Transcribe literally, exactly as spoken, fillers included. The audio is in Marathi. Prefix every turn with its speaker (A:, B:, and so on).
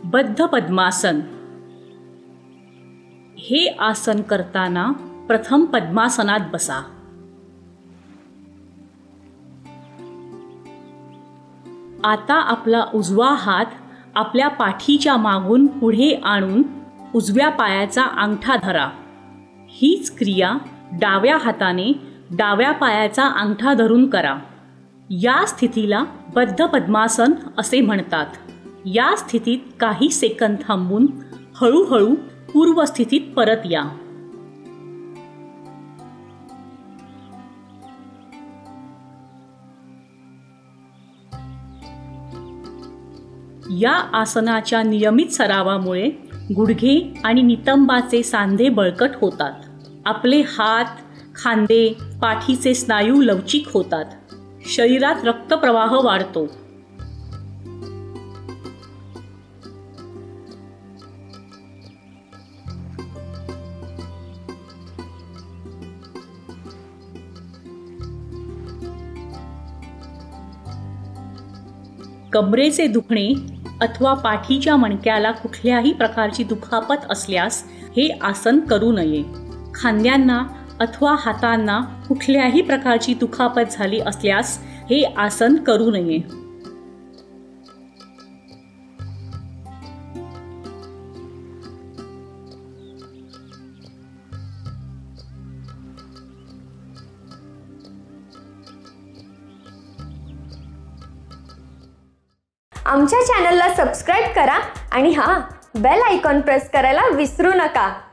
A: बद्ध पद्मासन। हे आसन करताना प्रथम पद्मासनात बसा। आता आपला उजवा हात आपल्या पाठीच्या मागून पुढे आणून उजव्या पायाचा अंगठा धरा। हीच क्रिया डाव्या हाताने डाव्या पायाचा अंगठा धरून करा। या स्थितीला बद्ध पद्मासन असे म्हणतात। या स्थितीत काही सेकंद थांबून हळूहळू पूर्व स्थितीत परत या। या आसनाच्या नियमित सरावामुळे गुडघे आणि नितंबाचे सांधे बळकट होतात। आपले हात, खांदे, पाठीचे स्नायू लवचिक होतात। शरीरात रक्तप्रवाह वाढतो। कमरेचे दुखणे अथवा पाठीच्या मणक्याला कुठल्याही प्रकारची दुखापत असल्यास हे आसन करू नये। खांद्यांना अथवा हातांना कुठल्याही प्रकारची दुखापत झाली असल्यास हे आसन करू नये।
B: आमच्या चॅनलला सबस्क्राइब करा आणि हां बेल आयकॉन प्रेस करायला विसरू नका।